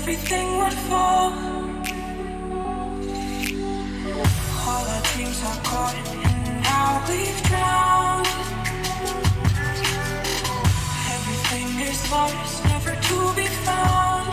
everything would fall. All our dreams are gone, and now we've drowned. Everything is lost, never to be found.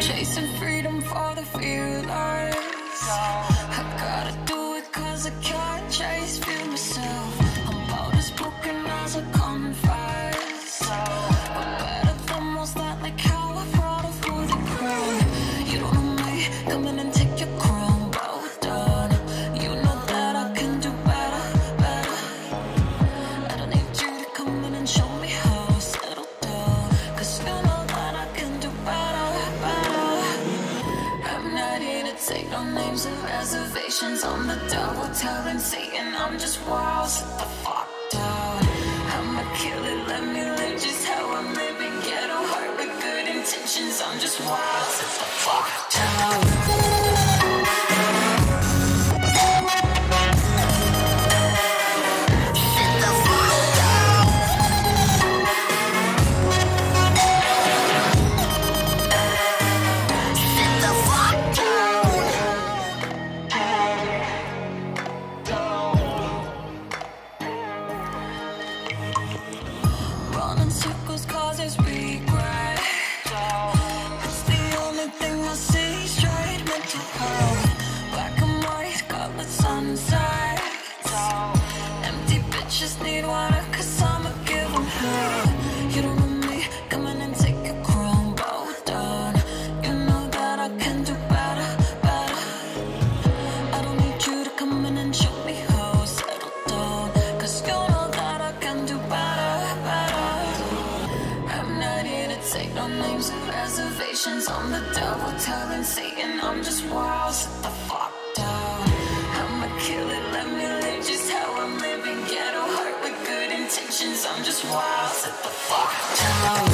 chasing freedom for the fearless. I gotta do it 'cause I can't chase fear myself. I'm about as broken as a confess, but better than most, that like how I brought her through the crown. You don't know me, come in and take your crown, bow down. You know that I can do better, better. I don't need you to come in and show me how. Settle down, 'cause you know that I can do better, better. I'm not here to take no names or reservations. I'm the devil telling Satan I'm just wild. Sit the fuck down. I'ma kill it, let me live just how I'm living. Ghetto heart with good intentions. I'm just wild. Sit the fuck down. Running circles causes regret. It's the only thing I see straight. Mental health, black and white, colored sunsets. Empty bitches need water 'cause I'ma give them hell. You don't know me, come in and take your crown, bow down. You know that I can do better, better. I don't need you to come in and show me how. Settle down, 'cause you know that I can do better, better. I'm not here to take no names or reservations. I'm the devil telling Satan I'm just wild. Sit the fuck down. I'ma kill it, let me live just how I'm living. Ghetto heart with good intentions. I'm just wild. Sit the fuck down.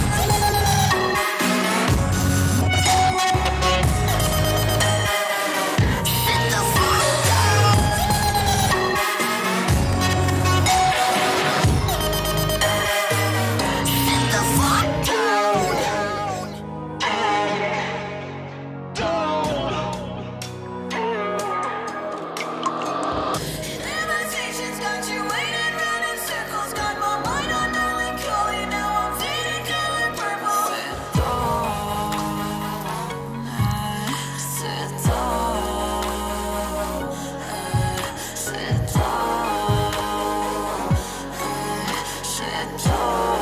Invitations got you waiting, running circles, got my mind on melancholy. Now I'm fading, killing purple. Sit down, sit down, sit down.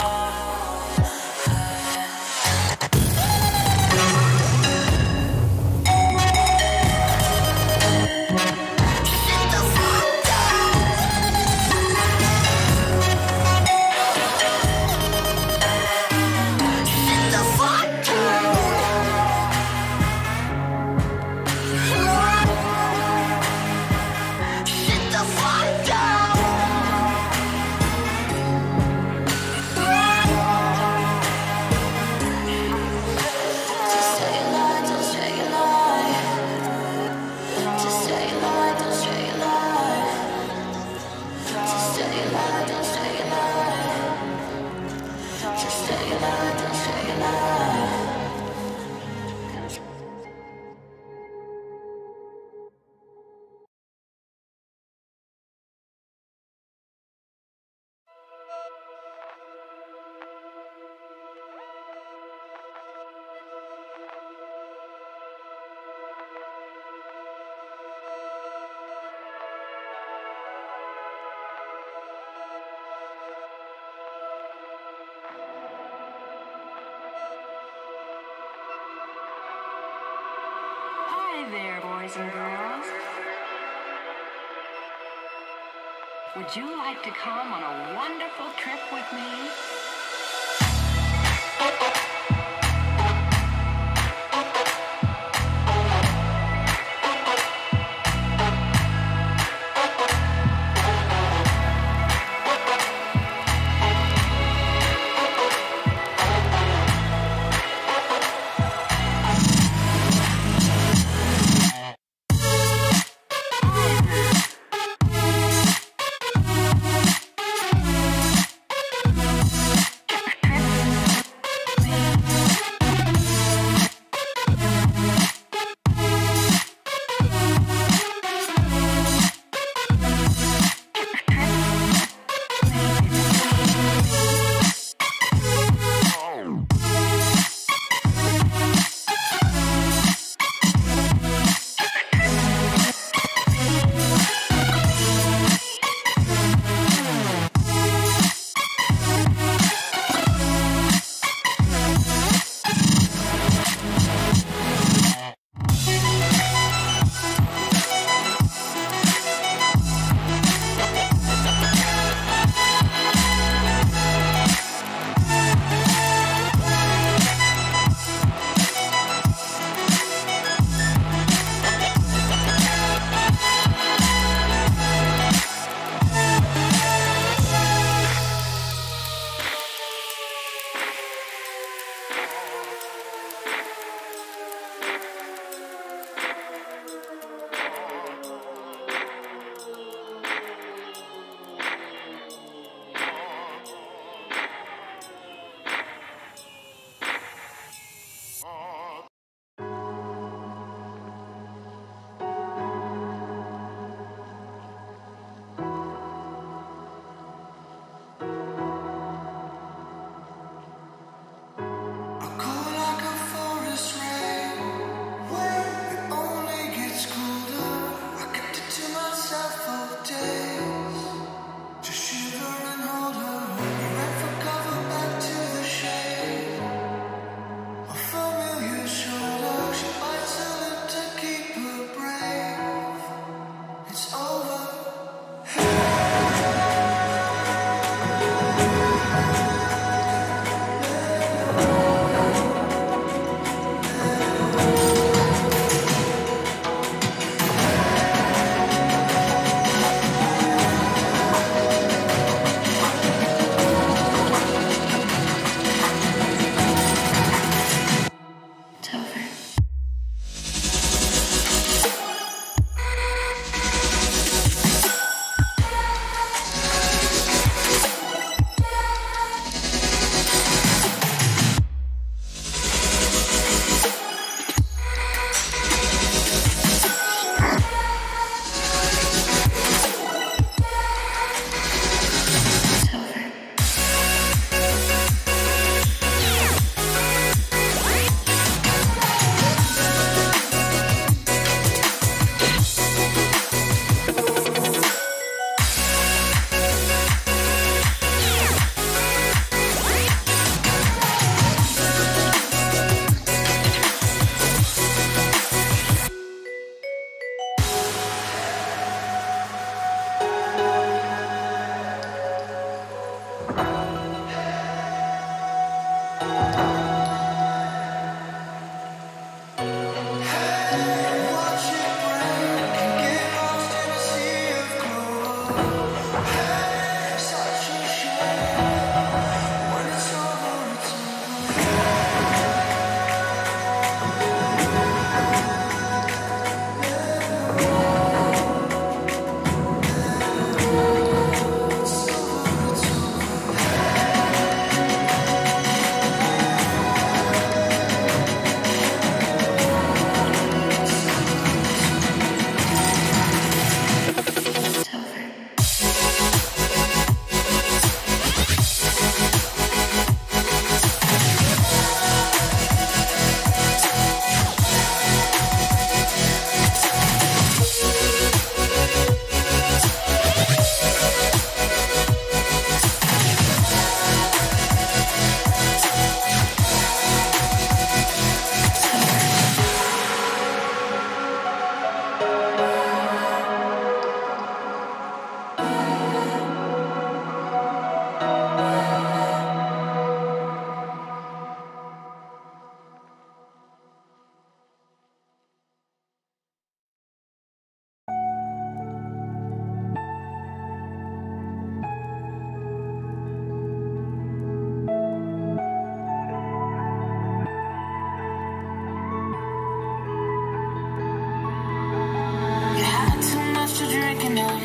there, boys and girls. Would you like to come on a wonderful trip with me?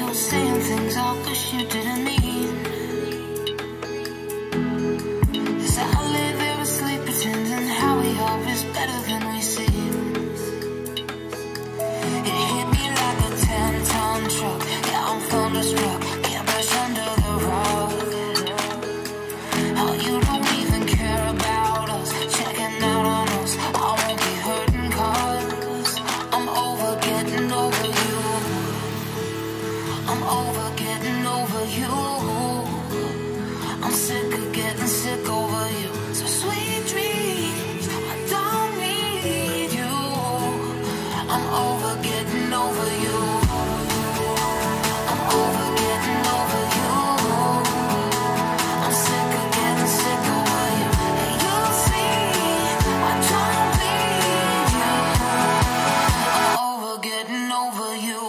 saying things I wish you didn't mean. As I lay there asleep, pretending how we are is better than we seem. It hit me like a 10-ton truck. Yeah, I'm thunderstruck. Can't brush under the rug. How you don't even care about us, checking out on us. I won't be hurting 'cause I'm over getting over you. I'm over getting over you. I'm sick of getting sick over you. So sweet dreams, I don't need you. I'm over getting over you. I'm over getting over you. I'm sick of getting sick over you. And you'll see, I don't need you. I'm over getting over you.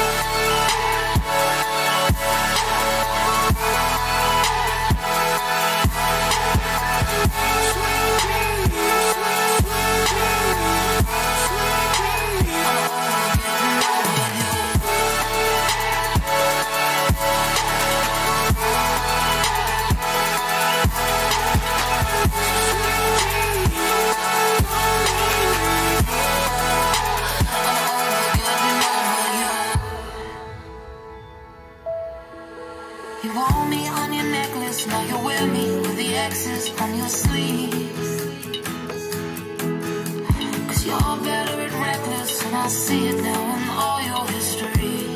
You want me on your necklace, now you wear me with the X's on your sleeve. 'Cause you're better at reckless, and I see it now in all your history.